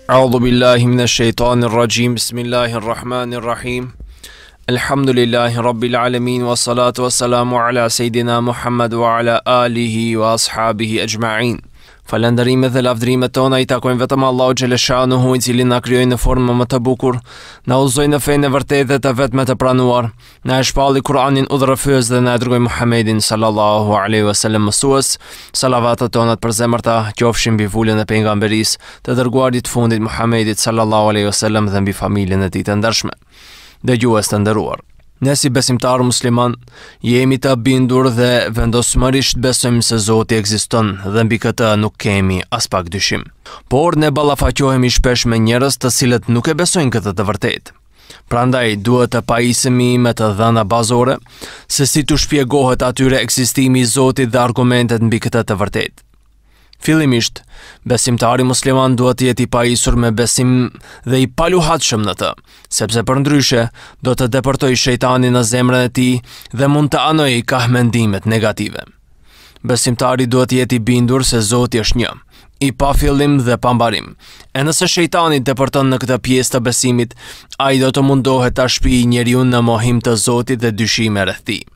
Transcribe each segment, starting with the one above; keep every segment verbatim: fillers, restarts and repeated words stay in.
A'udhu billahi minash shaitanir rajim. Bismillahir rahmanir rahim. Alhamdulillahi rabbil alamin wassalatu wassalamu ala sayidina Muhammad wa ala alihi wa ashabihi ajma'in. Falënderimet dhe lavdrimet tona i takojnë vetëm Allahu xhaleshanuhu, i cili na krijoi në formë më të bukur, na udhëzoi në fenë e vërtetë dhe të vetme të pranuar, na e shpalli Kur'anin udhërrëfyes dhe na e dërgoi Muhammedin sallallahu alaihi wasallam mësues. Salavatet tona të përzemërta qofshin mbi vulën e pejgamberisë, të dërguarit fundit Muhammedit sallallahu alaihi wasallam dhe mbi familjen e tij të ndershme. Dëgjues të nderuar, ne si besimtar musliman jemi të bindur dhe vendosmërisht besojmë se Zoti ekziston dhe mbi këtë nuk kemi as pak dyshim. Por ne ballafaqohemi shpesh me njerëz të cilët nuk e besojnë këtë të vërtetë. Prandaj duhet të pajisemi me të dhëna bazore se si tu shpjegohet atyre ekzistimi i Zotit dhe argumentet mbi këtë të vërtetë. Fillimisht, besimtari musliman duhet të jetë i pajisur me besim dhe i paluhatshëm në të, sepse përndryshe do të depërtojë shejtani në zemrën e tij dhe mund të anojë ka mendimet negative. Besimtari duhet të jetë i bindur se Zoti është një, i pa fillim dhe pa mbarim. E nëse shejtani depërton në këtë pjesë të besimit, ai do të mundohet ta shpijë njeriu në mohim të Zotit dhe dyshime rreth tij.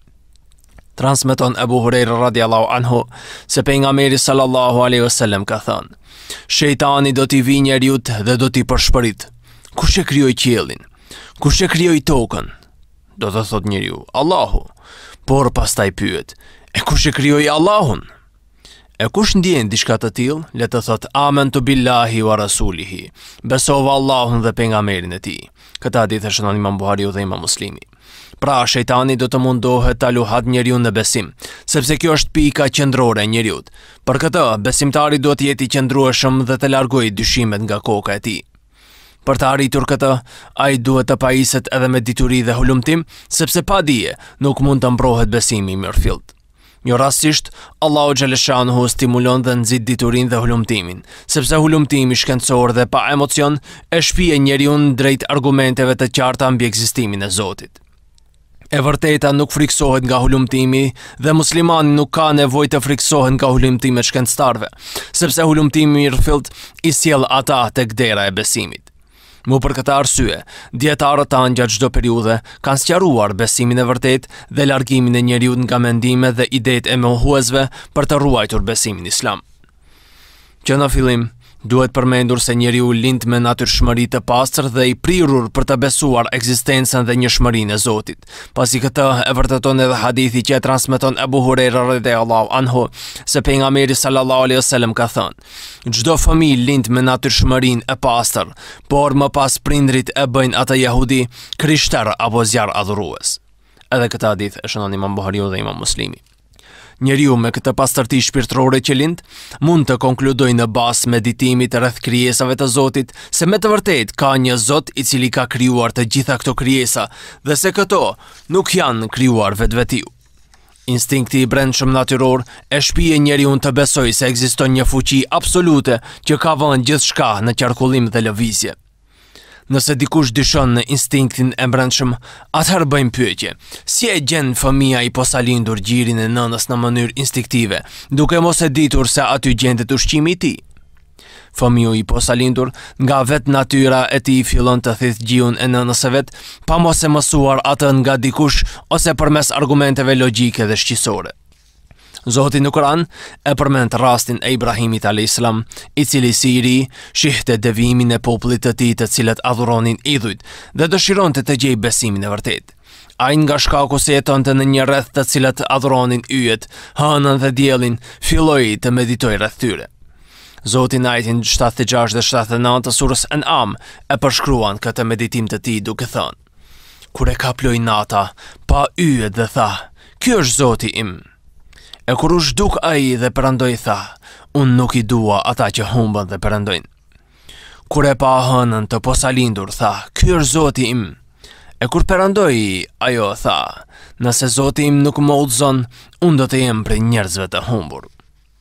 Transmeton Abu Huraira radiallahu anhu se pejgamberi sallallahu alaihi wasallam ka thënë: Shejtani do t'i vijë njeriut dhe do t'i përshpërit. Kush e krijoi qiellin? Kush e krijoi tokën? Do të thot njeriu: Allahu. Por pastaj pyet: E kush e krijoi Allahun? E kush ndjen diçka të tillë, le të thot amantu billahi wa rasulihi. Besova Allahun dhe pejgamberin e tij. Këtë hadith e shënon Imam Buhariu dhe Imam Muslimi. Pra, shejtani do të mundohet ta luhat njeriu në besim, sepse kjo është pika qendrore e njeriu. Për këtë, besimtari duhet të jetë i qëndrueshëm dhe të largojë dyshimet nga koka e tij. Për të arritur këtë, ai duhet të pajiset edhe me dituri dhe hulumtim, sepse pa dije nuk mund të mbrohet besimi i mirëfillt. Jo rastisht, Allahu xhaleshanuhu stimulon dhe nxit diturin dhe hulumtimin, sepse hulumtimi shkencor dhe pa emocion e shpije njeriu drejt argumenteve të qarta mbi ekzistimin e Zotit. E vërteta nuk friksohet nga hulumtimi dhe muslimani nuk ka nevojë të friksohet nga hulumtimet shkencëtarëve, sepse hulumtimi i mirëfillt i sjell ata tek dera e besimit. Mu për këtë arsye, dietarët tanë gjatë çdo periudhe kanë sqaruar besimin e vërtetë dhe largimin e njeriut nga mendimet dhe idetë e mohuesve për të ruajtur besimin islam. Që në fillim, duhet përmendur se njeriu lind me natyrshmëri të pastër dhe i prirur për të besuar ekzistencën dhe njëshmërinë e Zotit. Pasi këtë e vërteton edhe hadithi që e transmeton Abu Huraira radhiyallahu anhu se pejgamberi sallallahu alaihi wasallam ka thënë: Çdo fëmijë lind me natyrshmërinë e pastër, por më pas prindrit e bëjnë atë jehudi, krishter apo zjarr adhurues. Edhe këtë hadith e shënon Imam Buhariu dhe Imam Muslimi. Njeriu me këtë pastërti shpirtërore që lind mund të konkludojë në bazë meditimit rreth krijesave të Zotit se me të vërtetë ka një Zot i cili ka krijuar të gjitha këto krijesa dhe se këto nuk janë krijuar vetvetiu. Instinkti i brendshëm natyror e shpije njeriu të besojë se ekziston një fuqi absolute që ka vënë gjithçka në qarkullim dhe lëvizje. Nëse dikush dyshon në instinktin e brendshëm, atëherë bëjmë pyetje: si e gjen fëmia i posalindur gjirin e nënës në mënyrë instinktive, duke mos e ditur se aty gjendet ushqimi i tij? Fëmiu i posalindur, nga vet natyra e tij fillon të thith gjiun e nënës së vet, pa mos e mësuar atë nga dikush ose përmes argumenteve logjike dhe shqisore. Zoti në Kur'an e përmend rastin e Ibrahimit alayhis salam, i cili si i ri shihte devimin e popullit të tij të cilët adhuronin idhujt dhe dëshironte të gjejë besimin e vërtetë. Ai nga shkaku se jetonte në një rreth të cilët adhuronin yjet, hënën dhe diellin, filloi të meditojë rreth tyre. Zoti në ajetin shtatëdhjetë e gjashtë dhe shtatëdhjetë e nëntë të surës An'am e përshkruan këtë meditim të tij duke thënë: Kur e kaploi nata pa yjet dhe tha: Ky është Zoti im. E kur u zhduk ai dhe perandoi tha: Unë nuk i dua ata që humbën dhe perandojnë. Kur e pa hënën të posalindur tha: Ky është Zoti im. E kur perandoi ajo tha: Nëse Zoti im nuk më udhëzon, unë do të jem prej njerëzve të humbur.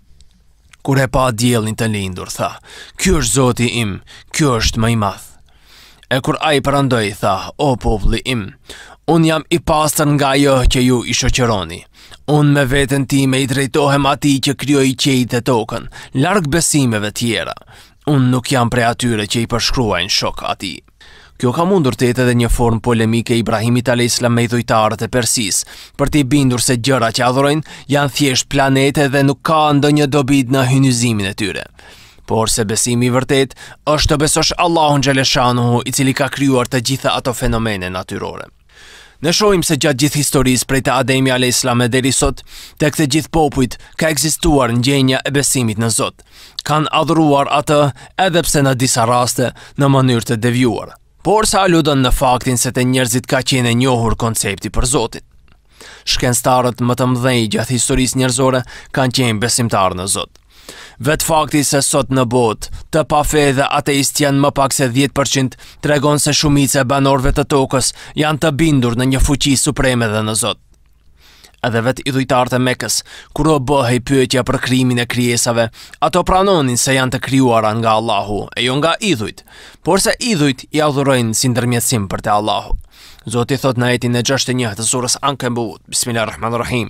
Kur e pa diellin të lindur tha: Ky është Zoti im, ky është më i madh. E kur ai perandoi tha: O populli im, unë jam i pastër nga ajo që ju i shoqëroni. Unë me veten time i drejtohem atij që krijoi qiejt dhe tokën, larg besimeve tjera. unë nuk jam prej atyre që i përshkruajnë shok atij. Kjo ka mundur të jetë edhe një formë polemike e Ibrahimit alayhis salam me idhujtarët e Persisë, për t'i bindur se gjëra që adhurojnë janë thjesht planete dhe nuk ka ndonjë dobi në hyjnizimin e tyre. Por se besimi i vërtet është të besosh Allahun xhaleshanuhu, i cili ka krijuar të gjitha ato fenomene natyrore. Ne shohim se gjatë gjithë historisë prej të Ademi alayhis salam deri sot, tek të gjithë popujt ka ekzistuar ndjenja e besimit në Zot. Kanë adhuruar atë edhe pse në disa raste në mënyrë të devijuar, por sa aludon në faktin se të njerëzit ka qenë e njohur koncepti për Zotin. Shkencëtarët më të mëdhenj gjatë historisë njerëzore kanë qenë besimtarë në Zot. Vetë fakti se sot në botë të pafe dhe ateist janë më pak se dhjetë përqind tregon se shumica e banorëve të tokës janë të bindur në një fuqi supreme dhe në Zot. Edhe vetë idhujtarët e Mekës, kur u bëhej pyetja për krijimin e krijesave, ato pranonin se janë të krijuara nga Allahu e jo nga idhujt, por se idhujt i adhurojnë si ndërmjetësim për te Allahu. Zoti thot në ajetin e gjashtëdhjetë e një të surës Ankabut, Bismillahirrahmanirrahim.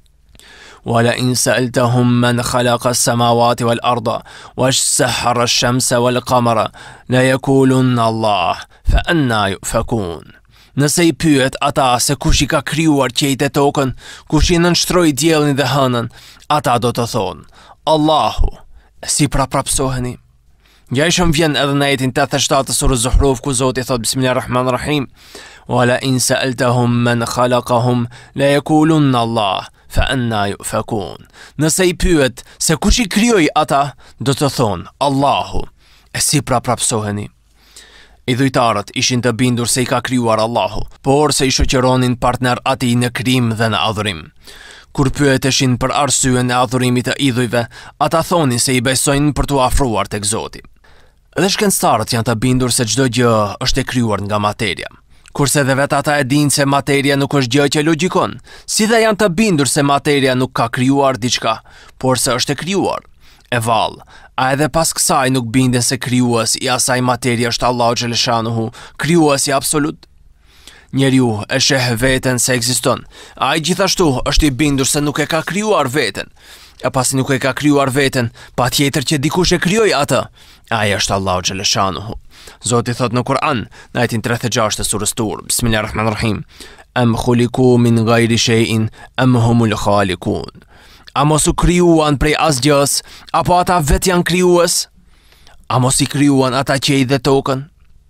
وَلَئِنْ سَأَلْتَهُمْ مَنْ خَلَقَ السَّمَاوَاتِ وَالْأَرْضَ وَسَخَّرَ الشَّمْسَ وَالْقَمَرَ لَيَقُولُنَّ اللَّهُ فَأَنَّىٰ يُؤْفَكُونَ. Nëse i pyet ata se kush i ka krijuar qiejt e tokën, kush i nënshtroi diellin dhe hënën, ata do të thonë, Allahu. Si pra prapsoheni? Gjajshëm vjen edhe në ajetin tetëdhjetë e shtatë të surës Zuhruf, ku Zoti thot Bismillahirrahmanirrahim. وَلَئِنْ سَأَلْتَهُمْ مَنْ خَلَقَهُمْ لَيَقُولُنَّ اللَّهُ فَأَنَّىٰ يُؤْفَكُونَ. Nëse i pyet se kush i krijoi ata, do të thonë Allahu. E si pra prapsoheni? Idhujtarët ishin të bindur se i ka krijuar Allahu, por se i shoqëronin partner atij në krijim dhe në adhurim. Kur pyeteshin për arsyen e adhurimit të idhujve, ata thonin se i besojnë për t'u afruar tek Zoti. Dhe shkencëtarët janë të bindur se çdo gjë është e krijuar nga materia. Kurse dhe vetë ata e dinë se materia nuk është gjë që logjikon, si dhe janë të bindur se materia nuk ka krijuar diçka, por se është e krijuar. E vallë, a edhe pas kësaj nuk binden se krijuesi i asaj materie është Allahu xhaleshanuhu, krijuesi absolut? Njeriu e sheh veten se ekziston, ai gjithashtu është i bindur se nuk e ka krijuar veten. E pasi nuk e ka krijuar veten, patjetër që dikush e krijoi atë. Ai është Allahu xhaleshanuhu. Zoti thot në Kur'an, në ajetin tridhjetë e gjashtë të surës Tur, Bismillahirrahmanirrahim. Am khuliqu min ghayri shay'in am humul khaliqun. A mos u krijuan prej asgjës, apo ata vetë janë krijues? A mos i krijuan ata qiejt dhe tokën?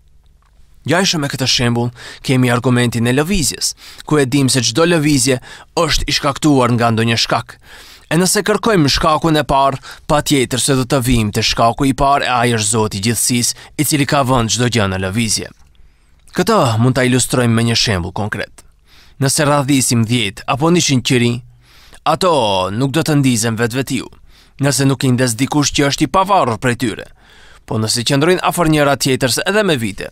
Gjajshëm me këtë shembull, kemi argumentin e lëvizjes, ku e dim se çdo lëvizje është i shkaktuar nga ndonjë shkak. E nëse kërkojmë shkakun e parë, patjetër se do të vijmë te shkaku i parë, e ai është Zoti i gjithësisë, i cili ka vënë çdo gjë në lëvizje. Këtë mund ta ilustrojmë me një shembull konkret. Nëse radhisim dhjetë apo njëqind qiri, ato nuk do të ndizen vetvetiu, nëse nuk i ndes dikush që është i pavarur prej tyre, po nëse qëndrojnë afër njëra tjetrës edhe me vite.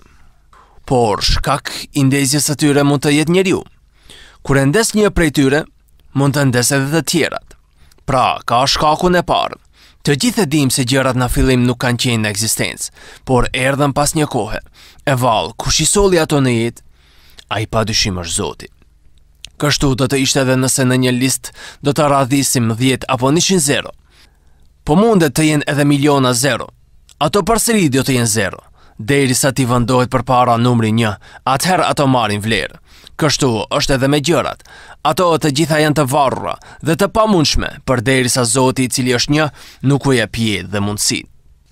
Por shkak i ndezjes së tyre mund të jetë njeriu. Kur e ndes një prej tyre, mund të ndes edhe të tjerat. Pra, ka shkakun e parë. Të gjithë e dim se gjërat në fillim nuk kanë qenë në ekzistencë, por erdhën pas një kohe. E vallë, kush i solli ato në jetë? Ai padyshim është Zoti. Kështu do të ishte edhe nëse në një listë do të radhisim dhjetë apo njëqind zero. Po mundet të jenë edhe miliona zero. Ato përsëri do të jenë zero, derisa ti vendohet përpara numri një, atëherë ato marrin vlerë. Kështu është edhe me gjërat. Ato të gjitha janë të varura dhe të pamundshme, përderisa Zoti, i cili është një, nuk u jep jetë dhe mundësi.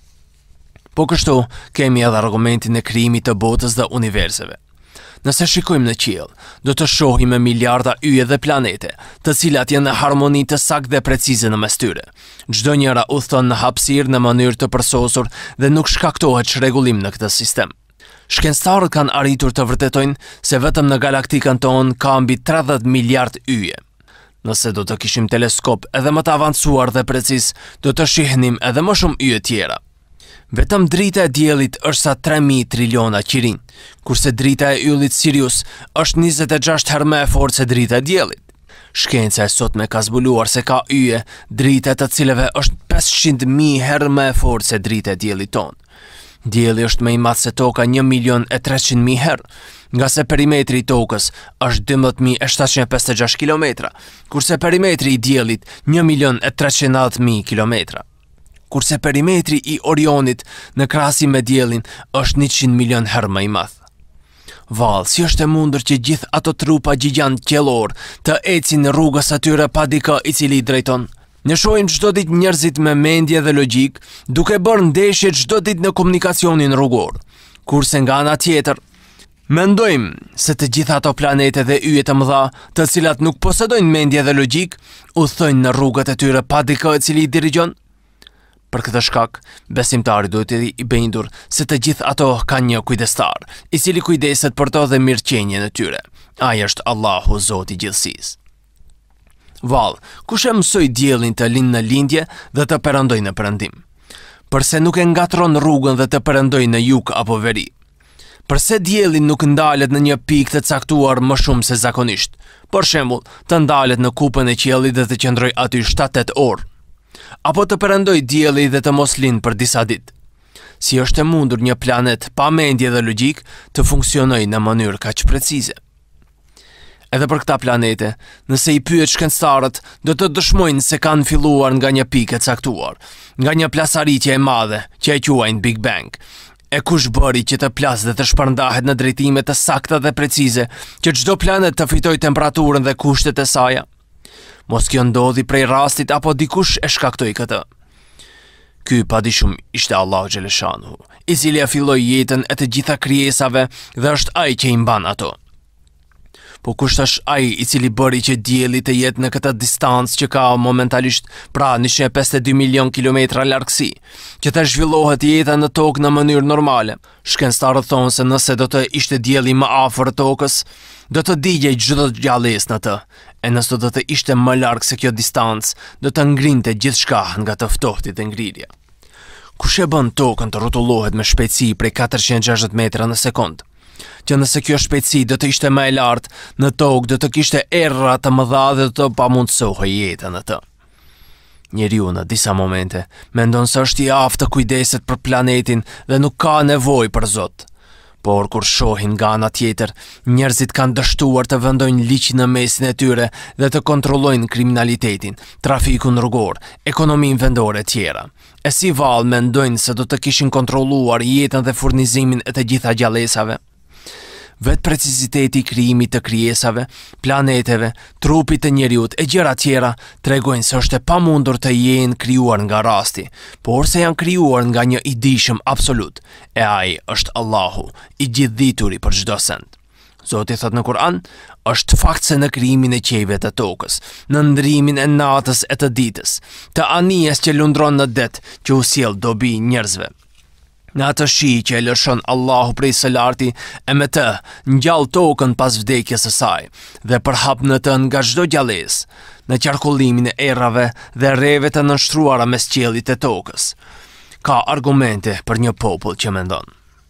Po kështu kemi edhe argumentin e krijimit të botës dhe universive. Nëse shikojmë në qiell, do të shohim miliarda yje dhe planete, të cilat janë në harmoni të saktë dhe precize në mes tyre. Çdo njëra udhton në hapësirë në mënyrë të përsosur dhe nuk shkaktohet çrregullim në këtë sistem. Shkencëtarët kanë arritur të vërtetojnë se vetëm në galaktikën tonë ka mbi tridhjetë miliard yje. Nëse do të kishim teleskop edhe më të avancuar dhe precis, do të shihnim edhe më shumë yje tjera. Vetëm drita e diellit është sa tre mijë triliona qirin, kurse drita e yllit Sirius është njëzet e gjashtë herë më e fortë se drita e diellit. Shkenca e sotme ka zbuluar se ka yje, drita të cilave është pesëqind mijë herë më e fortë se drita e diellit tonë. Dielli është më i madh se toka një milion e treqind mijë herë, nga se perimetri i tokës është dymbëdhjetë mijë e shtatëqind e pesëdhjetë e gjashtë kilometra, kurse perimetri i diellit një milion e treqind e nëntëdhjetë mijë kilometra. kurse perimetri i Orionit në krahasim me diellin është njëqind milion herë më i madh. Vallë, si është e mundur që gjithë ato trupa gjigant qiellor të ecin në rrugës atyre pa dikë i cili i drejton? Ne shohim çdo ditë njerëzit me mendje dhe logjik duke bërë ndeshje çdo ditë në komunikacionin rrugor, kurse nga ana tjetër mendojmë se të gjitha ato planete dhe yje të mëdha, të cilat nuk posedojnë mendje dhe logjik, udhtojnë në rrugët e tyre pa dikë i cili i dirigjon. Për këtë shkak, besimtari duhet të i bindur se të gjithë ato kanë një kujdestar, i cili kujdeset për to dhe mirëqenien e tyre. Ai është Allahu, Zoti i gjithësisë. Vallë, kush e mësoi diellin të lind në lindje dhe të perëndojë në perëndim? Përse nuk e ngatron rrugën dhe të perëndojë në jug apo veri? Përse dielli nuk ndalet në një pikë të caktuar më shumë se zakonisht? Për shembull, të ndalet në kupën e qiellit dhe të qëndrojë aty shtatë otë orë, apo të perëndojë dielli dhe të mos lind për disa ditë. Si është e mundur një planet pa mendje dhe logjik të funksionojë në mënyrë kaq precize? Edhe për këta planete, nëse i pyet shkencëtarët, do të dëshmojnë se kanë filluar nga një pikë e caktuar, nga një plasaritje e madhe që e quajnë Big Bang. E kush bëri që të plas dhe të shpërndahet në drejtime të sakta dhe precize, që çdo planet të fitojë temperaturën dhe kushtet e saj? Mos kjo ndodhi prej rastit apo dikush e shkaktoi këtë? Ky padijshum ishte Allahu xhaleshanuhu, i cili e filloi jetën e të gjitha krijesave dhe është ai që i mban ato. Po kush është ai i cili bëri që dielli të jetë në këtë distancë që ka momentalisht, pra njëqind e pesëdhjetë e dy milion kilometra largësi, që të zhvillohet jeta në tokë në mënyrë normale? Shkencëtarët thonë se nëse do të ishte dielli më afër tokës, do të digjej çdo gjallësë në të, e nëse do të ishte më larg se kjo distancë, do të ngrinte gjithçka nga të ftohtit e ngrirja. Kush e bën tokën të rrotullohet me shpejtësi prej katërqind e gjashtëdhjetë metra në sekond? Që nëse kjo shpejtësi do të ishte më e lartë, në tokë do të kishte errra të mëdha dhe do të pamundsohej jeta në të. Njeriu në disa momente mendon se është i aftë të kujdeset për planetin dhe nuk ka nevojë për Zot. Por kur shohin nga ana tjetër, njerëzit kanë dështuar të vendojnë ligj në mesin e tyre dhe të kontrollojnë kriminalitetin, trafikun rrugor, ekonominë vendore e tjera. E si vallë mendojnë se do të kishin kontrolluar jetën dhe furnizimin e të gjitha gjallësave? Vetë preciziteti i krijimit të krijesave, planeteve, trupit të njeriut e gjëra tjera tregojnë se është e pamundur të jenë krijuar nga rasti, por se janë krijuar nga një i dijshëm absolut, e ai është Allahu, i gjithdituri për çdo send. Zoti thot në Kur'an, është fakt se në krijimin e qiejve të tokës, në ndrimin e natës e të ditës, të anijes që lundron në det që u sjell dobi njerëzve, në atë shi që e lëshon Allahu prej së larti e me të ngjall tokën pas vdekjes së saj dhe përhap në të nga çdo gjallësë, në qarkullimin e errave dhe rreve të nënshtruara mes qiellit e tokës. Ka argumente për një popull që mendon.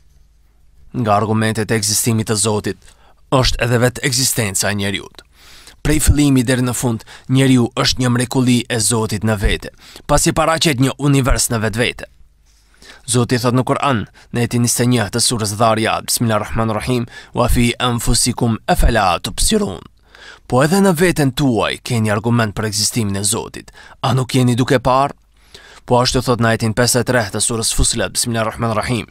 Nga argumentet e ekzistimit të Zotit është edhe vetë ekzistenca e njeriut. Prej fillimi deri në fund, njeriu është një mrekulli e Zotit në vete, pasi paraqet një univers në vetvete. Zoti thot në Kur'an, në ajetin njëzet e një të surës Dhariyat, Bismillahirrahmanirrahim, wa fi anfusikum afala tubsirun. Po edhe në veten tuaj keni argument për ekzistimin e Zotit. A nuk jeni duke parë? Po ashtu thot në ajetin pesëdhjetë e tre të surës Fussilat, Bismillahirrahmanirrahim.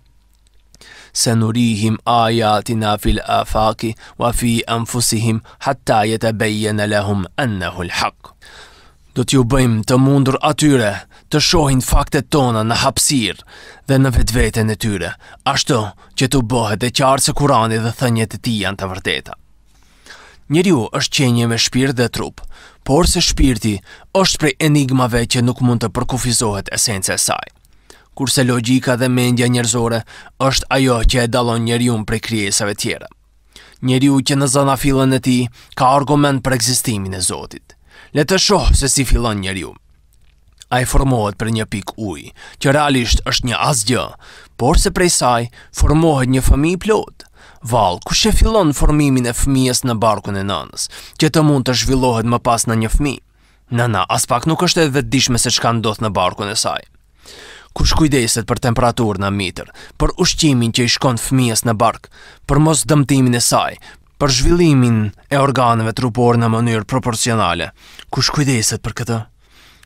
Sanurihim ayatina fil afaqi wa fi anfusihim hatta yatabayyana lahum annahu al-haq. Do t'ju bëjmë të mundur atyre të shohin faktet tona në hapësirë dhe në vetveten e tyre, ashtu që t'u bëhet e qartë se Kurani dhe thënjet e tij janë të vërteta. Njeriu është qenje me shpirt dhe trup, por se shpirti është prej enigmave që nuk mund të përkufizohet esenca e saj. Kurse logjika dhe mendja njerëzore është ajo që e dallon njeriu prej krijesave tjera. Njeriu që në zanafillën e tij ka argument për ekzistimin e Zotit. Le të shoh se si fillon njeriu. Ai formohet për një pikë ujë, që realisht është një asgjë, por se prej saj formohet një fëmijë plot. Vallë, kush e fillon formimin e fëmijës në barkun e nënës, që të mund të zhvillohet më pas në një fëmijë? Nëna as pak nuk është e vetëdijshme se çka ndodh në barkun e saj. Kush kujdeset për temperaturën amitër, për ushqimin që i shkon fëmijës në bark, për mos dëmtimin e saj, për zhvillimin e organeve trupore në mënyrë proporcionale? Kush kujdeset për këtë?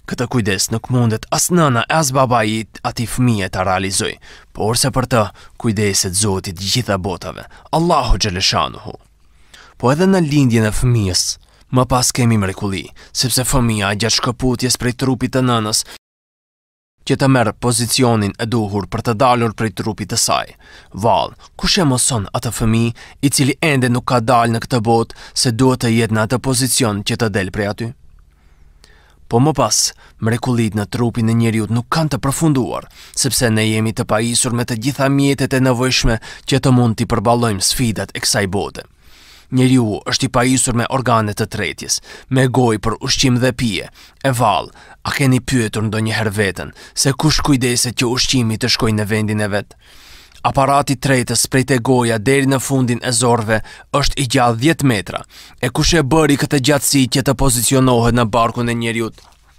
Këtë kujdes nuk mundet as nëna as babai i atij fëmije ta realizoj, por se për të kujdeset Zoti i gjitha botave, Allahu xhaleshanuhu. Po edhe në lindjen e fëmijës, më pas kemi mrekulli, sepse fëmija gjatë shkëputjes prej trupit të nënës, që të merë pozicionin e duhur për të dalur prej trupit të saj. Vallë, kush e moson atë fëmijë i cili ende nuk ka dalë në këtë botë se duhet të jetë në atë pozicion që të del prej aty? Po më pas, mrekullit në trupin e njeriut nuk kanë të përfunduar, sepse ne jemi të pajisur me të gjitha mjetet e nevojshme që të mund t'i përballojmë sfidat e kësaj bote. Njeriu është i pajisur me organet të tretjes, me gojë për ushqim dhe pije. E vallë, a keni pyetur ndonjëherë veten se kush kujdeset që ushqimi të shkojë në vendin e vet? Aparati tretës prej te goja deri në fundin e zorve është i gjallë dhjetë metra, e kush e bëri këtë gjatësi që të pozicionohet në barkun e njeriut?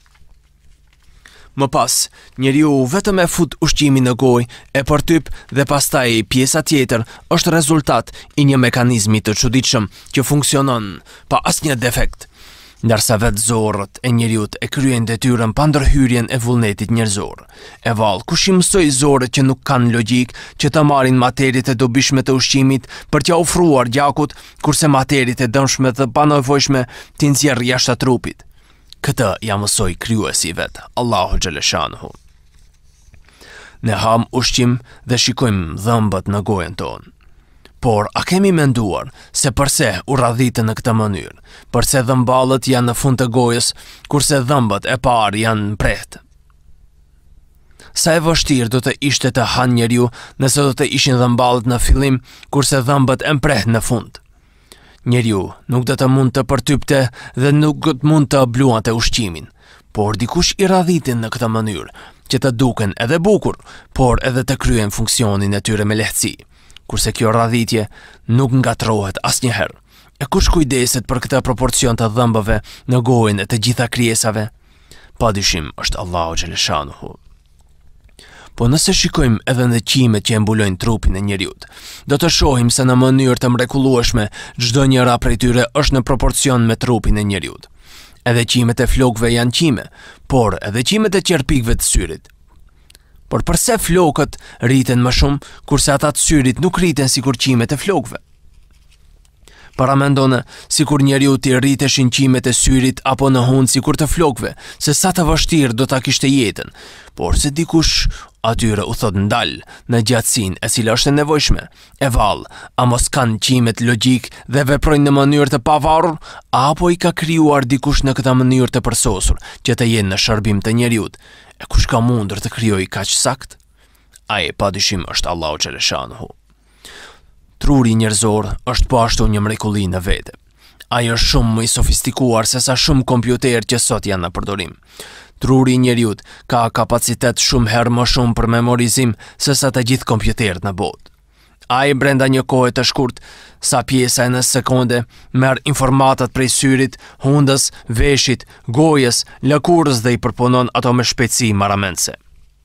Më pas, njeriu vetëm e fut ushqimin në gojë, e përtyp dhe pastaj pjesa tjetër është rezultat i një mekanizmi të çuditshëm që funksionon pa asnjë defekt. Ndërsa vetë zorët e njeriut e kryen detyrën pa ndërhyrjen e vullnetit njerëzor. E vallë, kush i mësoi zorët që nuk kanë logjik që të marrin materiet e dobishme të ushqimit për t'ia ofruar gjakut, kurse materiet e dëmshme të panevojshme t'i nxjerrë jashtë trupit? Këtë ja mësoi krijuesi vet, Allahu xhaleshanuhu. Ne ham ushqim dhe shikojmë dhëmbët në gojën tonë. Por, a kemi menduar se përse u radhitën në këtë mënyrë, përse dhëmballët janë në fund të gojës, kurse dhëmbët e parë janë mprehtë? Sa e vështirë do të ishte të hanë njeriu nëse do të ishin dhëmballët në fillim, kurse dhëmbët e mprehtë në fund. Njeriu nuk do të mund të përtypte dhe nuk do të mund të bluante ushqimin, por dikush i radhitin në këtë mënyrë, që të duken edhe bukur, por edhe të kryen funksionin e tyre me lehtësi. Kurse kjo radhitje nuk ngatrohet asnjëherë. E kush kujdeset për këtë proporcion të dhëmbëve në gojën e të gjitha krijesave? Padyshim është Allahu xhaleshanuhu. Po nëse shikojmë edhe në qimet që e mbulojnë trupin e njeriut, do të shohim se në mënyrë të mrekullueshme çdo njëra prej tyre është në proporcion me trupin e njeriut. Edhe qimet e flokëve janë qime, por edhe qimet e qerpikëve të syrit. Por përse flokët rriten më shumë, kurse ata të syrit nuk rriten sikur qimet e flokëve? Paramendone sikur njeriu t'i rriteshin qimet e syrit apo në hund sikur të flokëve, se sa të vështirë do ta kishte jetën, por se dikush atyre u thot ndal në gjatësinë e cila është e nevojshme. E vallë, a mos kanë qimet logjik dhe veprojnë në mënyrë të pavarur, apo i ka krijuar dikush në këtë mënyrë të përsosur që të jenë në shërbim të njeriut? E kush ka mundur të krijojë kaq sakt? Ai padyshim është Allahu xhaleshanuhu. Truri njerëzor është po ashtu një mrekulli në vete. Ai është shumë më i sofistikuar se sa shumë kompjuterë që sot janë në përdorim. Truri i njeriut ka kapacitet shumë herë më shumë për memorizim se sa të gjithë kompjuterët në botë. Ai brenda një kohe të shkurt, sa pjesa e në sekonde, merr informatat prej syrit, hundës, veshit, gojës, lëkurës dhe i përpunon ato me shpejtësi marramendse.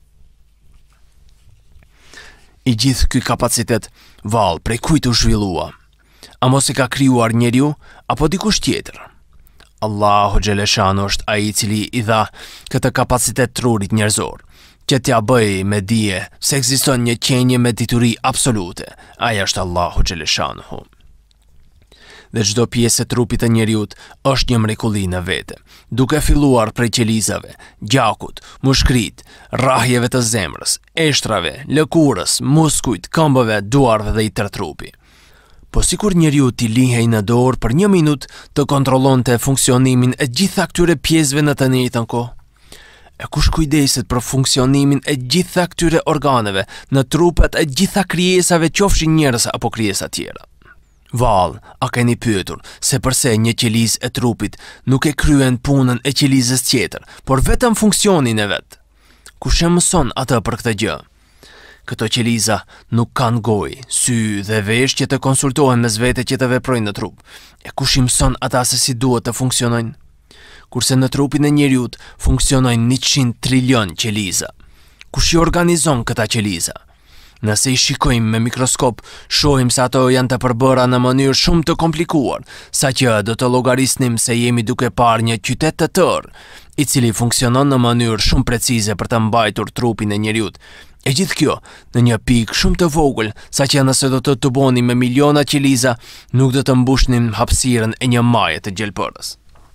I gjithë ky kapacitet, vallë, prej kujt u zhvillua? A mos i ka krijuar njeriu apo dikush tjetër? Allahu xhaleshanu është ai i cili i dha këtë kapacitet trurit njerëzor, që t'ja bëj me dije se ekziston një qenje me dituri absolute. Ai është Allahu xhaleshanuhu. Dhe çdo pjesë e trupit të njeriut është një mrekulli në vete, duke filluar prej qelizave, gjakut, mushkrit, rrahjeve të zemrës, eshtrave, lëkurës, muskujt, këmbëve, duarve dhe i tërë trupi. Po sikur njeriu t'i lihej në dorë për një minutë të kontrollonte funksionimin e gjitha këtyre pjesëve në të njëjtën kohë. E kush kujdeset për funksionimin e gjitha këtyre organeve në trupet e gjitha krijesave, qofshin njerëz apo krijesa tjera? Vallë, a keni pyetur se përse një qelizë e trupit nuk e kryen punën e qelizës tjetër, por vetëm funksionin e vet? Kush e mëson atë për këtë gjë? Këto qeliza nuk kanë gojë, sy dhe vesh që të konsultohen mes vete që të veprojnë në trup. E kush i mëson ata se si duhet të funksionojnë? Kurse në trupin e njeriut funksionojnë njëqind trilion qeliza. Kush i organizon këta qeliza? Nëse i shikojmë me mikroskop, shohim se ato janë të përbëra në mënyrë shumë të komplikuar, sa që do të llogarisnim se jemi duke parë një qytet të tërë, i cili funksionon në mënyrë shumë precize për të mbajtur trupin e njeriut. E gjithë kjo në një pikë shumë të vogël, saqë nëse do të tuboni me miliona qeliza, nuk do të mbushnin hapësirën e një maje të gjelbërës.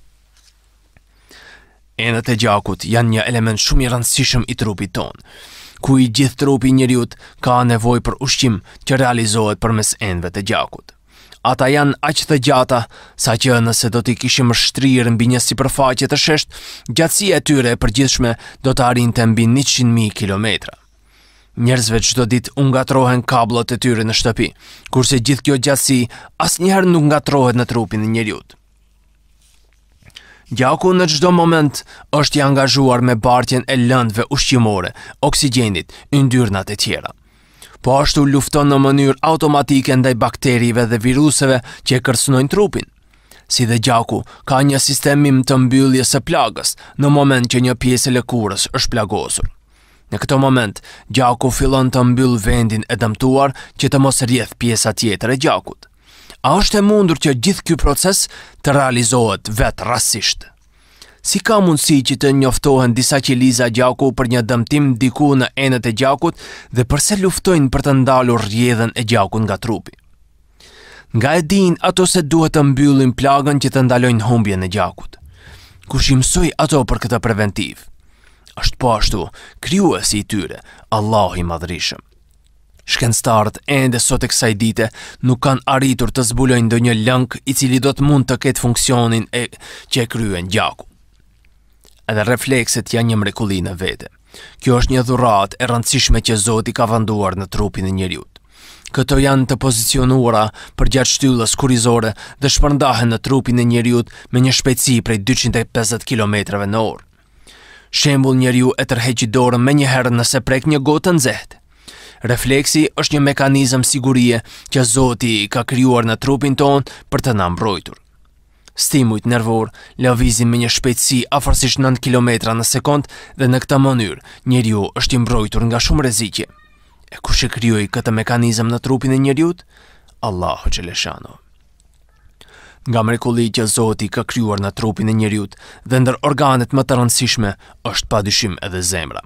Enët e gjakut janë një element shumë i rëndësishëm i trupit tonë, ku i gjithë trupi i njeriut ka nevojë për ushqim që realizohet përmes enëve të gjakut. Ata janë aq të gjata saqë nëse do t'i kishim shtrirë mbi një sipërfaqe të sheshtë, gjatësia e tyre e përgjithshme do të arrinte mbi njëqind mijë kilometra. Njerëzve çdo ditë u ngatrohen kabllot e tyre në shtëpi, kurse gjithë kjo gjatësi asnjëherë nuk ngatrohet në trupin e njeriut. Gjaku në çdo moment është i angazhuar me bartjen e lëndëve ushqimore, oksigjenit, yndyrnat e tjera. Po ashtu lufton në mënyrë automatike ndaj bakterive dhe viruseve që e kërcënojnë trupin. Si dhe gjaku ka një sistemim të mbylljes së plagës në moment që një pjesë e lëkurës është plagosur. Në këtë moment, gjaku fillon të mbyll vendin e dëmtuar që të mos rrjedh pjesa tjetër e gjakut. A është e mundur që gjithë ky proces të realizohet vetë rastësisht? Si ka mundësi që të njoftohen disa qeliza gjaku për një dëmtim diku në enët e gjakut dhe përse luftojnë për të ndalur rrjedhën e gjakut nga trupi? Nga e din ato se duhet të mbyllin plagën që të ndalojnë humbjen e gjakut. Kush i mësoi ato për këtë preventiv? Është po ashtu krijuesi i tyre, Allahu i Madhërisëm. Shkencëtarët ende sot e kësaj dite nuk kanë arritur të zbulojnë ndonjë lëng i cili do të mund të ketë funksionin e që e kryen gjaku. Edhe reflekset janë një mrekulli në vete. Kjo është një dhuratë e rëndësishme që Zoti ka venduar në trupin e njeriut. Këto janë të pozicionuara përgjatë shtyllës kurrizore dhe shpërndahen në trupin e njeriut me një shpejtësi prej dyqind e pesëdhjetë kilometrave në orë. Shembull, njeriu e tërheqi dorën me një herë nëse prek një gotë të nxehtë. Refleksi është një mekanizëm sigurie që Zoti ka krijuar në trupin tonë për të na mbrojtur. Stimujt nervor lëvizin me një shpejtësi afërsisht nëntë kilometra në sekond dhe në këtë mënyrë njeriu është i mbrojtur nga shumë rreziqe. E kush e krijoi këtë mekanizëm në trupin e njeriut? Allahu xhaleshano. Nga mrekulli që Zoti ka krijuar në trupin e njeriut dhe ndër organet më të rëndësishme është padyshim edhe zemra.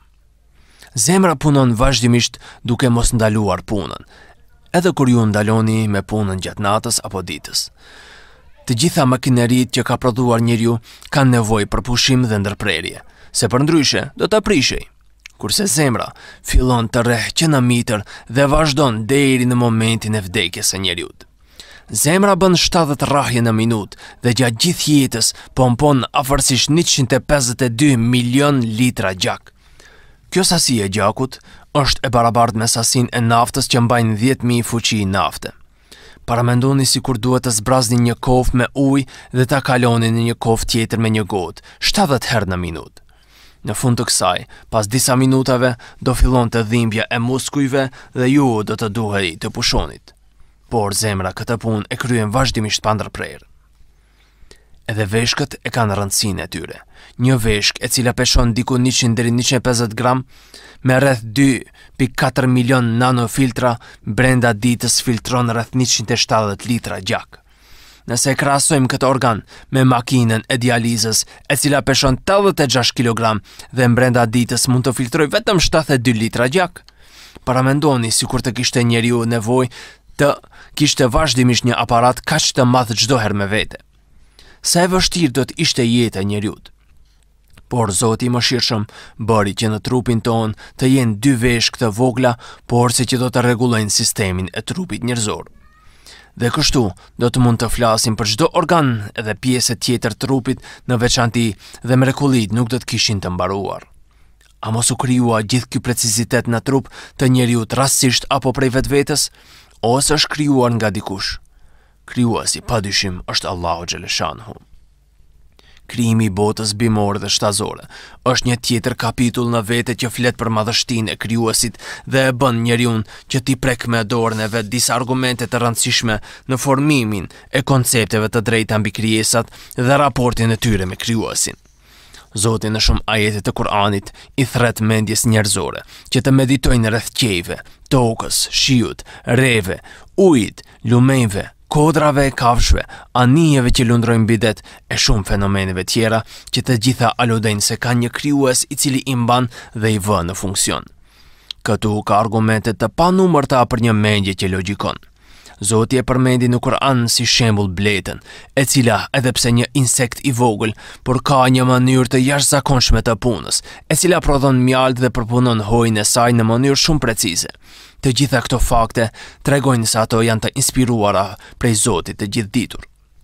Zemra punon vazhdimisht duke mos ndaluar punën, edhe kur ju ndaloni me punën gjatë natës apo ditës. Të gjitha makineritë që ka prodhuar njeriu kanë nevojë për pushim dhe ndërprerje, se përndryshe do të prishej. Kurse zemra fillon të rreh që në mitër dhe vazhdon deri në momentin e vdekjes së njeriut. Zemra bën shtatëdhjetë rrahje në minutë dhe gjatë gjithë jetës pompon afërsisht njëqind e pesëdhjetë e dy milion litra gjak. Kjo sasi e gjakut është e barabartë me sasinë e naftës që mbajnë dhjetë mijë fuqi nafte. Paramendoni si kur duhet të zbrazni një kofë me ujë dhe ta kaloni në një kofë tjetër me një gotë, shtatëdhjetë herë në minutë. Në fund të kësaj, pas disa minutave, do fillon të dhimbja e muskujve dhe ju do të duhej të pushonit. Por zemra këtë punë e kryen vazhdimisht pa ndërprerje. Edhe veshkët e kanë rëndësinë e tyre. Një veshk e cila peshon diku njëqind deri në njëqind e pesëdhjetë gram me rreth dy pikë katër milion nanofiltra brenda ditës filtron rreth njëqind e shtatëdhjetë litra gjak. Nëse e krahasojmë këtë organ me makinën e dializës e cila peshon tetëdhjetë e gjashtë kilogram dhe brenda ditës mund të filtrojë vetëm shtatëdhjetë e dy litra gjak, paramendoni sikur të kishte njeriu nevojë të kishte vazhdimisht një aparat kaq të madh çdo herë me vete. Sa e vështirë do të ishte jeta e njeriut. Por Zoti i Mëshirshëm bëri që në trupin ton të jenë dy veshk të vogla, por se që do të rregullojnë sistemin e trupit njerëzor. Dhe kështu do të mund të flasim për çdo organ edhe pjesë tjetër trupit në veçanti dhe mrekullit nuk do të kishin të mbaruar. A mos u krijua gjithë ky precizitet në trup të njeriut rastësisht apo prej vetvetes, ose është krijuar nga dikush? Krijuesi padyshim është Allahu xhaleshanhu. Krijimi i botës bimore dhe shtazore është një tjetër kapitull në vete që flet për madhështinë e krijuesit dhe e bën njeriun që t'i prek me dorën e vet disa argumente të rëndësishme në formimin e koncepteve të drejta mbi krijesat dhe raportin e tyre me krijuesin. Zoti në shumë ajete të Kur'anit i thret mendjes njerëzore që të meditojnë rreth qejve, tokës, shiut, reve, ujit, lumenjve, kodrave, kafshëve, anijeve që lundrojnë mbi det e shumë fenomeneve tjera që të gjitha aludojnë se ka një krijues i cili i mban dhe i vë në funksion. Këtu ka argumente të panumërta për një mendje që logjikon. Zoti e përmendi në Kur'an si shembull bletën, e cila edhe pse një insekt i vogël, por ka një mënyrë të jashtëzakonshme të punës, e cila prodhon mjaltë dhe përpunon hojën e saj në mënyrë shumë precize. Të gjitha këto fakte tregojnë se ato janë të inspiruara prej Zotit të gjithditur.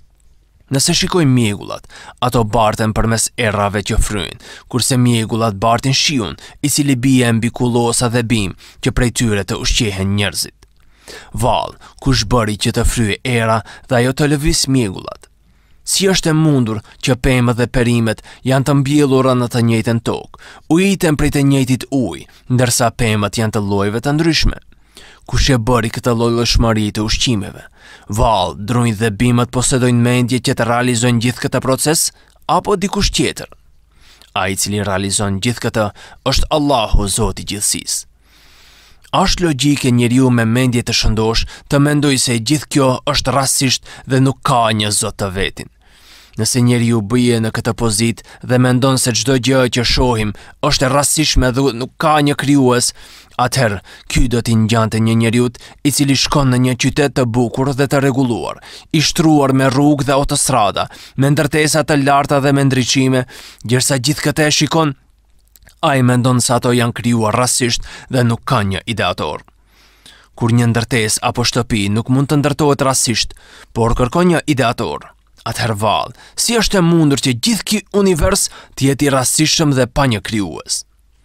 Nëse shikojmë mjegullat, ato barten përmes errave që fryjnë, kurse mjegullat bartin shiun, i cili bie mbi kullosa dhe bim që prej tyre të ushqehen njerëzit. Vallë, kush bëri që të fryjë era dhe ajo të lëviz mjegullat? Si është e mundur që pemët dhe perimet janë të mbjellura në të njëjtën tokë, ujiten prej të njëjtit ujë, ndërsa pemët janë të llojeve të ndryshme? Kush e bëri këtë llojshmëri të ushqimeve? Vallë, drunjt dhe bimët posedojnë mendje që të realizojnë gjithë këtë proces, apo dikush tjetër? Ai i cili realizon gjithë këtë është Allahu, Zoti i gjithësisë. Është logjike njeriu me mendje të shëndosh të mendojë se gjithë kjo është rastësisht dhe nuk ka një Zot të vetin. Nëse njeriu bie në këtë pozitë dhe mendon se çdo gjë që shohim është e rastësishme dhe nuk ka një krijues, atëherë ky do t'i ngjante një njeriu i cili shkon në një qytet të bukur dhe të rregulluar, i shtruar me rrugë dhe autostrada, me ndërtesa të larta dhe me ndriçime, ndërsa gjithë këtë e shikon, ai mendon se ato janë krijuar rastësisht dhe nuk ka një ideator. Kur një ndërtesë apo shtëpi nuk mund të ndërtohet rastësisht, por kërkon një ideator, atëherë vallë, si është e mundur që gjithë ky univers të jetë i rastësishëm dhe pa një krijues?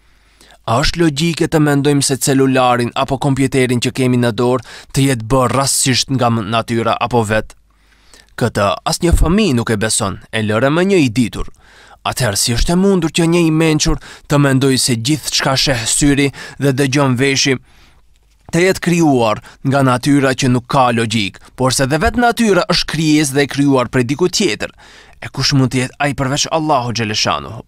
A është logjike të mendojmë se celularin apo kompjuterin që kemi në dorë të jetë bërë rastësisht nga natyra apo vetë? Këtë asnjë fëmijë nuk e beson, e lëre më një i ditur. Atëherë si është e mundur që një i mençur të mendojë se gjithë çka sheh syri dhe dëgjon veshi të jetë krijuar nga natyra që nuk ka logjik, por se dhe vetë natyra është krijesë dhe e krijuar prej diku tjetër. E kush mund të jetë ai përveç Allahu xhaleshanuhu?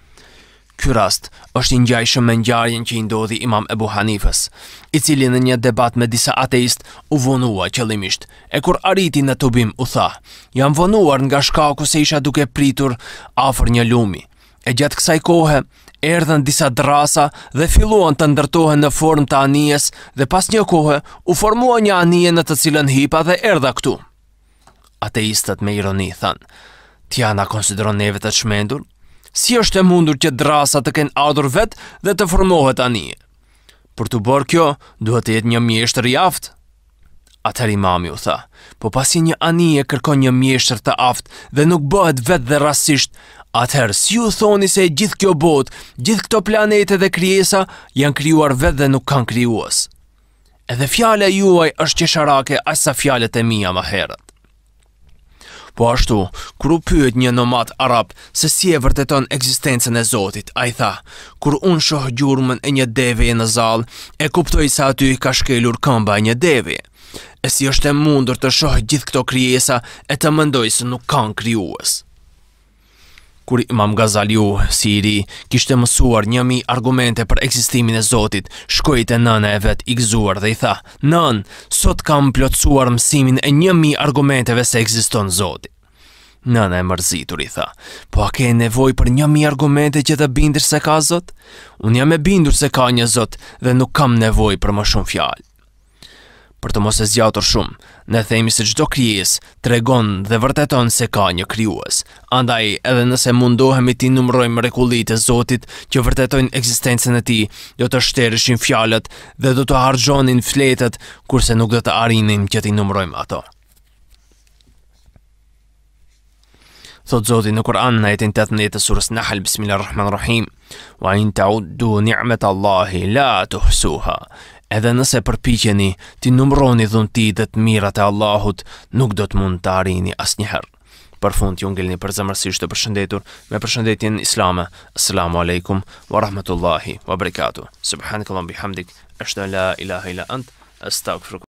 Ky rast është i ngjajshëm me ngjarjen që i ndodhi Imam Ebu Hanifës, i cili në një debat me disa ateist u vonua qëllimisht, e kur arriti në tubim u tha: "Jam vonuar nga shkaku se isha duke pritur afër një lumi. E gjatë kësaj kohe erdhën disa drasa dhe filluan të ndërtohen në formë të anijes dhe pas një kohe u formua një anije në të cilën hipa dhe erdha këtu." Ateistët me ironi thanë: "Tja na konsideron neve të çmendur? Si është e mundur që drasa të kenë ardhur vetë dhe të formohet anije? Për të bërë kjo, duhet të jetë një mjeshtër i aftë." Atëherë Imami u tha: "Po pasi një anije kërkon një mjeshtër të aftë dhe nuk bëhet vetë dhe rastësisht, atëherë si u thoni se gjithë kjo botë, gjithë këto planete dhe krijesa janë krijuar vetë dhe nuk kanë krijues? Edhe fjala juaj është qesharake aq sa fjalët e mia më herët." Po ashtu, kur u pyet një nomad arab se si e vërteton ekzistencën e Zotit, ai tha: "Kur unë shoh gjurmën e një deveje në zallë, e kuptoj se aty ka shkelur këmba e një deveje. E si është e mundur të shoh gjithë këto krijesa e të mendoj se nuk kanë krijues?" Kur Imam Gazaliu, si i ri, kishte mësuar një mi argumente për ekzistimin e Zotit, shkoi te nëna e vet i gëzuar dhe i tha: "Nën, sot kam plotësuar mësimin e një mi argumenteve se ekziston Zoti." Nëna e mërzitur i tha: "Po a ke nevojë për një mi argumente që të bindesh se ka Zot? Unë jam e bindur se ka një Zot dhe nuk kam nevojë për më shumë fjalë." Për të mos e zgjatur shumë, ne themi se çdo krijesë tregon dhe vërteton se ka një krijues. Andaj, edhe nëse mundohemi të numërojmë mrekullitë e Zotit që vërtetojnë ekzistencën e Tij, do të shterëshin fjalët dhe do të harxhonin fletët, kurse nuk do të arrinim që t'i numërojmë ato. Thot Zoti në Kur'an në ajetin tetëmbëdhjetë të surës Nahl: "Bismillahirrahmanirrahim. Wa in ta'uddu ni'matallahi la tuhsuha." Edhe nëse përpiqeni ti numëroni dhuntit dhe të mirat e Allahut, nuk do të mund të arrini asnjëherë. Për fund ju ngelni përzemërsisht të përshëndetur me përshëndetjen islame. Assalamu alaikum wa rahmatullahi wa barakatuh. Subhanakallahumma bihamdik, ashhadu an la ilaha illa ant, astaghfiruka.